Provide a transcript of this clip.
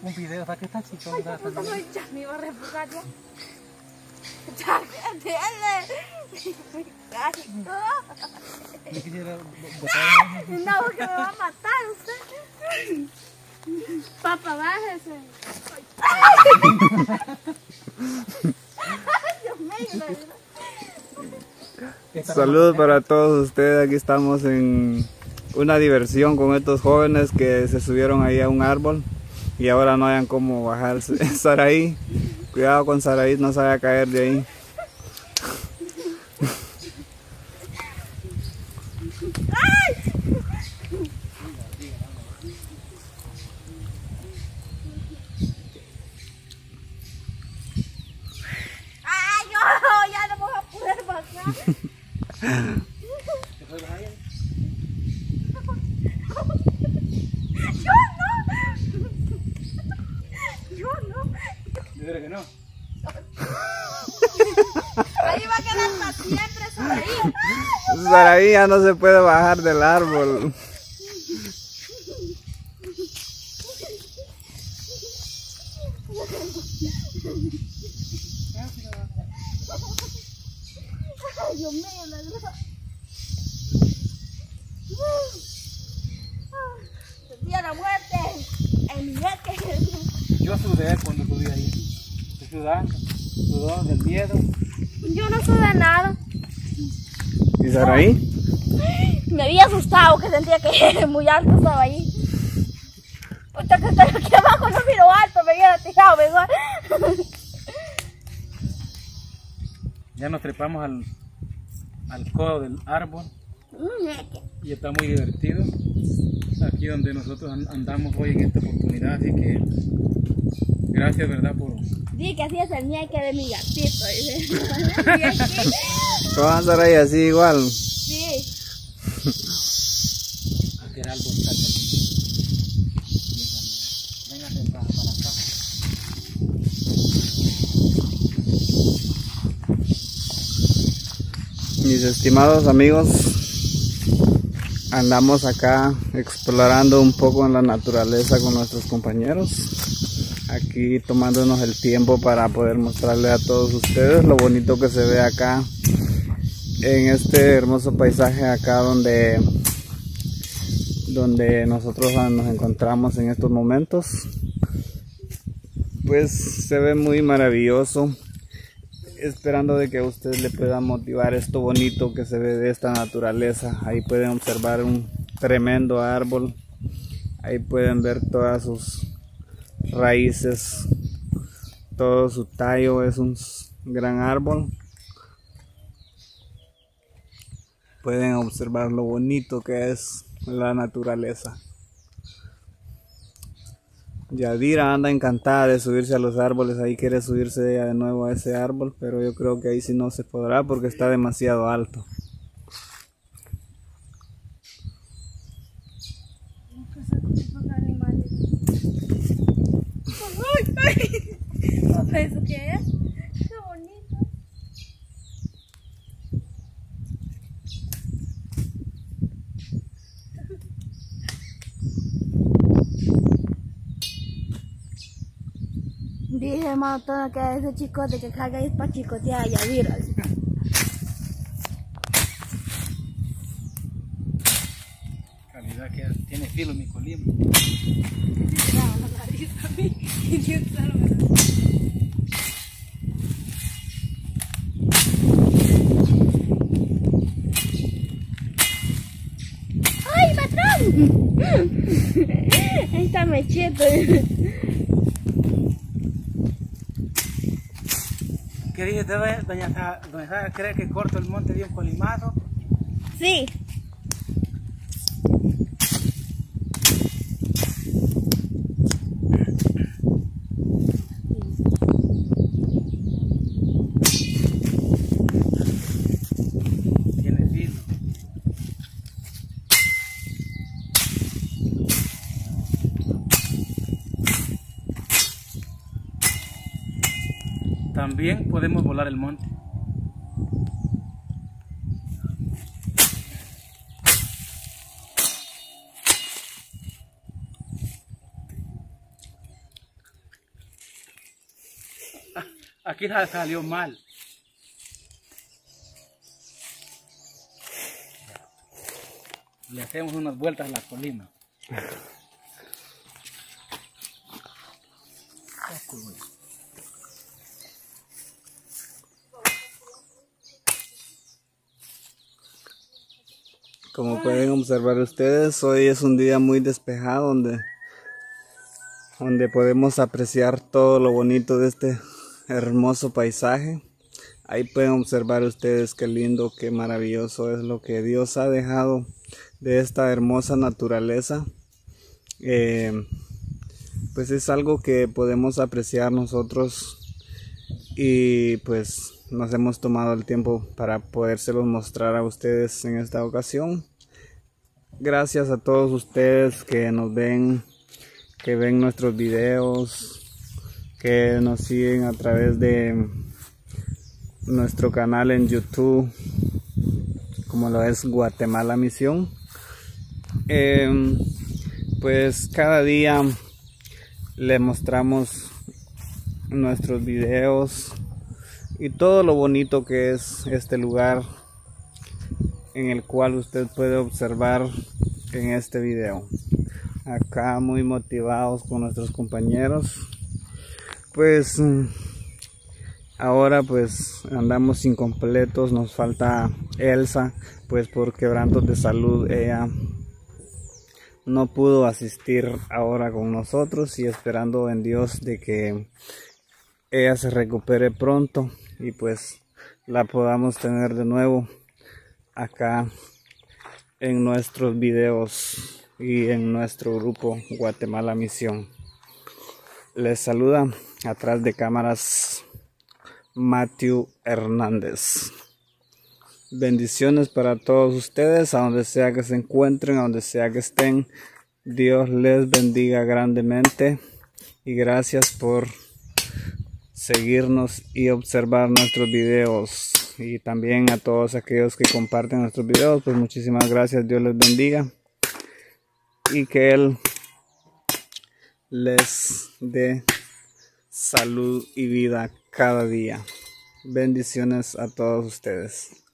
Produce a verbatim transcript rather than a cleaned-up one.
un video, ¿para qué está chico? Ay, ya, ya me iba a refugar ya. Ya, dale. Me quisiera botar. No, porque me va a matar usted. Papá, bájese. Dios mío. Saludos para todos ustedes. Aquí estamos en una diversión con estos jóvenes que se subieron ahí a un árbol y ahora no hayan cómo bajarse. Saraí, cuidado con Saraí, no se vaya a caer de ahí. Ay, yo ya no me voy a poder bajar. Yo no. Yo no. Yo creo que no. Ahí va a quedar para siempre, Saraí. Saraí ya no se puede bajar del árbol. Ay, Dios mío, la verdad. Sentía la muerte en mi jefe. Yo sudé cuando subí ahí. Estoy sudando, sudó del miedo. Yo no sudé nada. ¿Y Saraí? Me había asustado que sentía que muy alto estaba ahí. Hasta que estaba aquí abajo no miro alto, me había tirado mejor. Ya nos trepamos al, al codo del árbol y está muy divertido. Aquí donde nosotros andamos hoy en esta oportunidad, así que gracias, ¿verdad? Por... Dije que así es el ñeque de mi gatito. ¿Cómo va Saraí? Así igual. Sí. Aquel árbol está terminado. Véngase para, para acá. Mis estimados amigos, andamos acá explorando un poco en la naturaleza con nuestros compañeros, aquí tomándonos el tiempo para poder mostrarle a todos ustedes lo bonito que se ve acá en este hermoso paisaje acá donde donde nosotros nos encontramos en estos momentos. Pues se ve muy maravilloso, esperando de que a ustedes le pueda motivar esto bonito que se ve de esta naturaleza. Ahí pueden observar un tremendo árbol, ahí pueden ver todas sus raíces, todo su tallo, es un gran árbol. Pueden observar lo bonito que es la naturaleza. Yadira anda encantada de subirse a los árboles, ahí quiere subirse ella de nuevo a ese árbol, pero yo creo que ahí sí no se podrá porque está demasiado alto. ¿Eso qué es? Qué bonito. Dije, hermano, todo que ese chicote que carga ahí es para chicotear a Yadira. Calidad que tiene filo mi colima. ¡Ay, patrón! Ahí está Mechito. ¿Qué dice usted, doña Sara? ¿Doña Sara cree que corto el monte de un colimazo? Sí. Tiene filo. También podemos volar el monte. aquí salió mal. Le hacemos unas vueltas a la colina. Como pueden observar ustedes, hoy es un día muy despejado donde, donde podemos apreciar todo lo bonito de este hermoso paisaje. Ahí pueden observar ustedes qué lindo, qué maravilloso es lo que Dios ha dejado de esta hermosa naturaleza. Eh, pues es algo que podemos apreciar nosotros y pues nos hemos tomado el tiempo para podérselos mostrar a ustedes en esta ocasión. Gracias a todos ustedes que nos ven, que ven nuestros videos, que nos siguen a través de nuestro canal en YouTube, como lo es Guatemala Misión. Eh, pues cada día le mostramos nuestros videos y todo lo bonito que es este lugar en el cual usted puede observar en este video. Acá muy motivados con nuestros compañeros. Pues ahora pues andamos incompletos, nos falta Elsa, pues por quebrantos de salud ella no pudo asistir ahora con nosotros, y esperando en Dios de que ella se recupere pronto y pues la podamos tener de nuevo acá en nuestros videos y en nuestro grupo Guatemala Misión. Les saluda atrás de cámaras Matthew Hernández. Bendiciones para todos ustedes, a donde sea que se encuentren, a donde sea que estén. Dios les bendiga grandemente y gracias por seguirnos y observar nuestros videos. Y también a todos aquellos que comparten nuestros videos, pues muchísimas gracias. Dios les bendiga y que Él les dé salud y vida cada día. Bendiciones a todos ustedes.